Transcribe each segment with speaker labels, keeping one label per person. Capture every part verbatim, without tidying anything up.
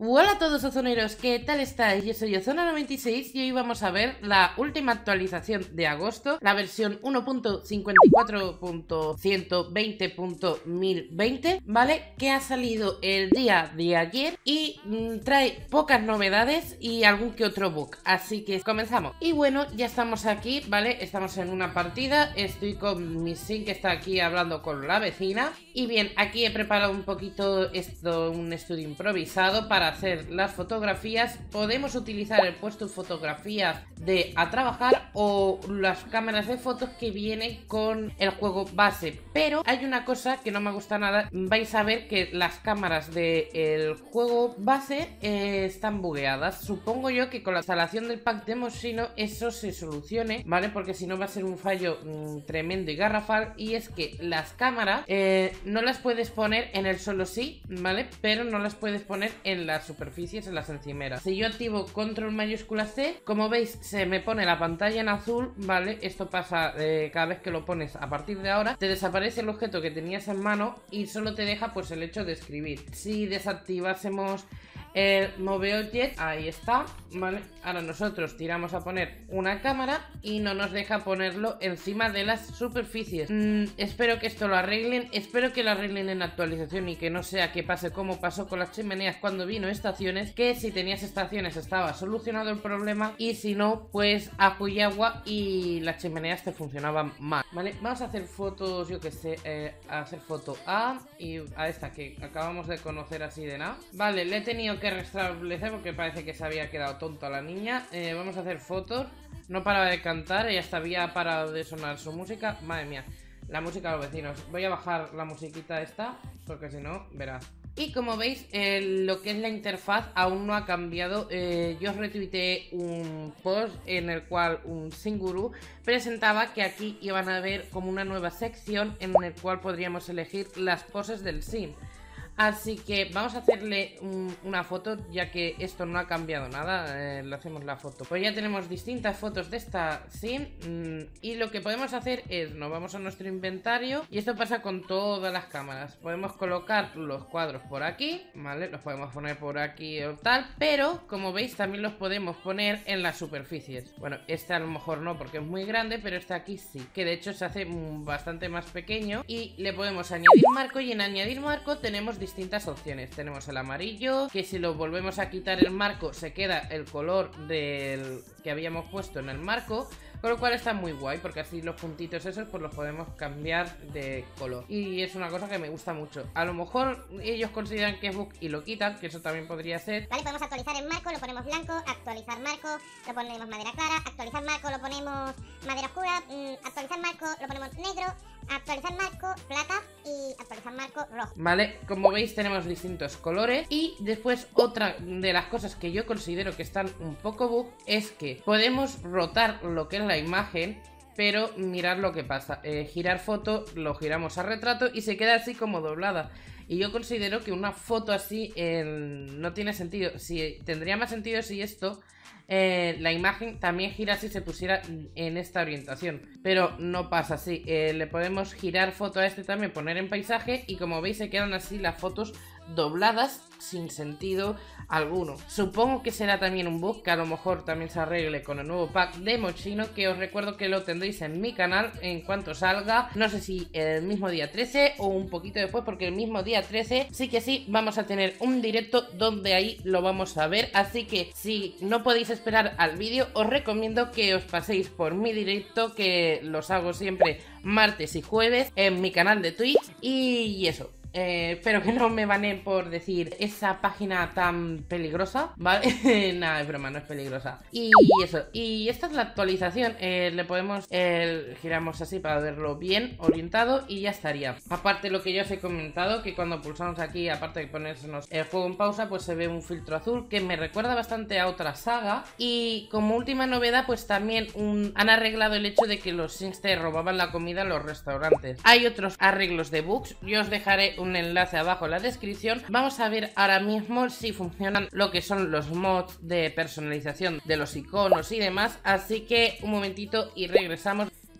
Speaker 1: Hola a todos ozoneros, ¿qué tal estáis? Yo soy Ozona noventa y seis y hoy vamos a ver la última actualización de agosto, la versión uno punto cincuenta y cuatro punto ciento veinte punto mil veinte, ¿vale? Que ha salido el día de ayer y mmm, trae pocas novedades y algún que otro bug, así que comenzamos. Y bueno, ya estamos aquí, ¿vale? Estamos en una partida, estoy con mi Sin que está aquí hablando con la vecina. Y bien, aquí he preparado un poquito esto, un estudio improvisado para hacer las fotografías. Podemos utilizar el puesto de fotografías de a trabajar o las cámaras de fotos que vienen con el juego base, pero hay una cosa que no me gusta nada. Vais a ver que las cámaras del juego base eh, están bugueadas. Supongo yo que con la instalación del pack de Moschino eso se solucione, ¿vale? Porque si no va a ser un fallo mmm, tremendo y garrafal. Y es que las cámaras eh, no las puedes poner en el solo sí, ¿vale? Pero no las puedes poner en las superficies, en las encimeras. Si yo activo control mayúscula C, como veis se me pone la pantalla en azul, ¿vale? Esto pasa eh, cada vez que lo pones. A partir de ahora te desaparece el objeto que tenías en mano y solo te deja pues el hecho de escribir. Si desactivásemos el Move Object, ahí está, ¿vale? Ahora nosotros tiramos a poner una cámara y no nos deja ponerlo encima de las superficies. mm, Espero que esto lo arreglen, espero que lo arreglen en actualización y que no sea que pase como pasó con las chimeneas cuando vino estaciones, que si tenías estaciones estaba solucionado el problema y si no, pues ajo y agua y las chimeneas te funcionaban mal, ¿vale? Vamos a hacer fotos, yo que sé, eh, a hacer foto A y a esta que acabamos de conocer así de nada. Vale, le he tenido que restablecer porque parece que se había quedado tonta la niña. eh, Vamos a hacer fotos. No paraba de cantar y hasta había parado de sonar su música. Madre mía, la música de los vecinos. Voy a bajar la musiquita esta porque si no, verás. Y como veis, eh, lo que es la interfaz aún no ha cambiado. eh, Yo os retuiteé un post en el cual un Singuru presentaba que aquí iban a ver como una nueva sección en el cual podríamos elegir las poses del Sim. Así que vamos a hacerle un, una foto, ya que esto no ha cambiado nada. eh, Le hacemos la foto. Pues ya tenemos distintas fotos de esta Sim. mmm, Y lo que podemos hacer es, nos vamos a nuestro inventario. Y esto pasa con todas las cámaras. Podemos colocar los cuadros por aquí, ¿vale? Los podemos poner por aquí o tal. Pero, como veis, también los podemos poner en las superficies. Bueno, este a lo mejor no porque es muy grande, pero este aquí sí, que de hecho se hace bastante más pequeño. Y le podemos añadir marco, y en añadir marco tenemos distintas distintas opciones. Tenemos el amarillo, que si lo volvemos a quitar el marco se queda el color del que habíamos puesto en el marco, con lo cual está muy guay porque así los puntitos esos pues los podemos cambiar de color y es una cosa que me gusta mucho. A lo mejor ellos consideran que es bug y lo quitan, que eso también podría ser.
Speaker 2: Vale, podemos actualizar el marco, lo ponemos blanco, actualizar marco, lo ponemos madera clara, actualizar marco, lo ponemos madera oscura, mmm, actualizar marco, lo ponemos negro, actualizar marco, plata y actualizar marco rojo.
Speaker 1: Vale, como veis tenemos distintos colores. Y después otra de las cosas que yo considero que están un poco bug es que podemos rotar lo que es la imagen, pero mirad lo que pasa. eh, Girar foto, lo giramos a retrato y se queda así como doblada. Y yo considero que una foto así eh, no tiene sentido. Si, tendría más sentido si esto... Eh, la imagen también gira si se pusiera en esta orientación, pero no pasa así. eh, Le podemos girar foto a este también, poner en paisaje, y como veis se quedan así las fotos dobladas sin sentido alguno. Supongo que será también un bug que a lo mejor también se arregle con el nuevo pack de Moschino, que os recuerdo que lo tendréis en mi canal en cuanto salga. No sé si el mismo día trece o un poquito después, porque el mismo día trece sí que sí vamos a tener un directo donde ahí lo vamos a ver. Así que si no podéis esperar al vídeo, os recomiendo que os paséis por mi directo, que los hago siempre martes y jueves en mi canal de Twitch. Y eso, Eh, espero que no me baneen por decir esa página tan peligrosa, ¿vale? Nada, es broma, no es peligrosa. Y eso, y esta es la actualización. eh, Le podemos, eh, giramos así para verlo bien orientado y ya estaría. Aparte lo que ya os he comentado, que cuando pulsamos aquí, aparte de ponernos el juego en pausa, pues se ve un filtro azul que me recuerda bastante a otra saga. Y como última novedad, pues también un, han arreglado el hecho de que los Sims te robaban la comida en los restaurantes. Hay otros arreglos de bugs, yo os dejaré un enlace abajo en la descripción. Vamos a ver ahora mismo si funcionan lo que son los mods de personalización de los iconos y demás, así que un momentito y regresamos.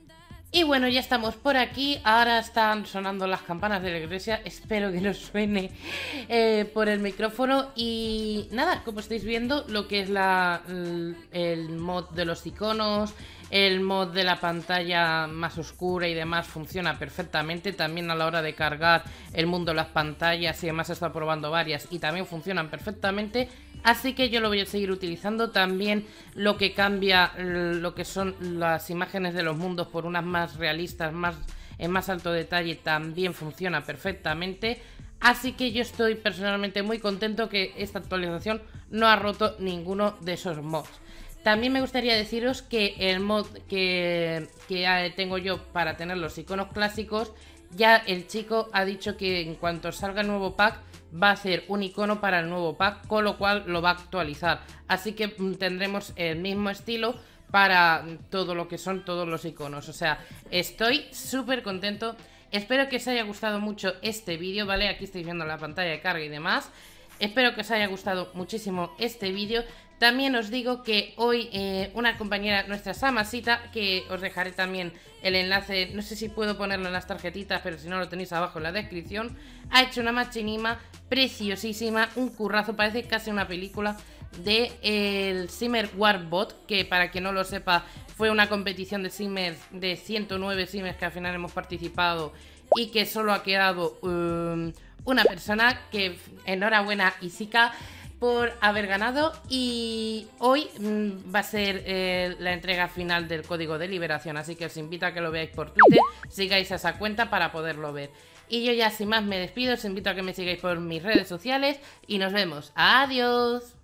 Speaker 1: Y bueno, ya estamos por aquí. Ahora están sonando las campanas de la iglesia. Espero que no suene eh, por el micrófono. Y nada, como estáis viendo, lo que es la, el mod de los iconos, el mod de la pantalla más oscura y demás funciona perfectamente. También a la hora de cargar el mundo, las pantallas y demás, he estado probando varias y también funcionan perfectamente. Así que yo lo voy a seguir utilizando. También lo que cambia lo que son las imágenes de los mundos por unas más realistas, más en más alto detalle, también funciona perfectamente. Así que yo estoy personalmente muy contento que esta actualización no ha roto ninguno de esos mods. También me gustaría deciros que el mod que, que tengo yo para tener los iconos clásicos, ya el chico ha dicho que en cuanto salga el nuevo pack va a hacer un icono para el nuevo pack, con lo cual lo va a actualizar. Así que tendremos el mismo estilo para todo lo que son todos los iconos. O sea, estoy súper contento. Espero que os haya gustado mucho este vídeo, ¿vale? Aquí estáis viendo la pantalla de carga y demás. Espero que os haya gustado muchísimo este vídeo. También os digo que hoy eh, una compañera, nuestra Samasita, que os dejaré también el enlace, no sé si puedo ponerlo en las tarjetitas, pero si no lo tenéis abajo en la descripción, ha hecho una machinima preciosísima, un currazo, parece casi una película, de el Simmer Warbot, que para quien no lo sepa fue una competición de simmers, de ciento nueve simmers que al final hemos participado y que solo ha quedado um, una persona, que enhorabuena Isika por haber ganado. Y hoy mmm, va a ser eh, la entrega final del código de liberación, así que os invito a que lo veáis por Twitter, sigáis a esa cuenta para poderlo ver. Y yo ya sin más me despido, os invito a que me sigáis por mis redes sociales y nos vemos. ¡Adiós!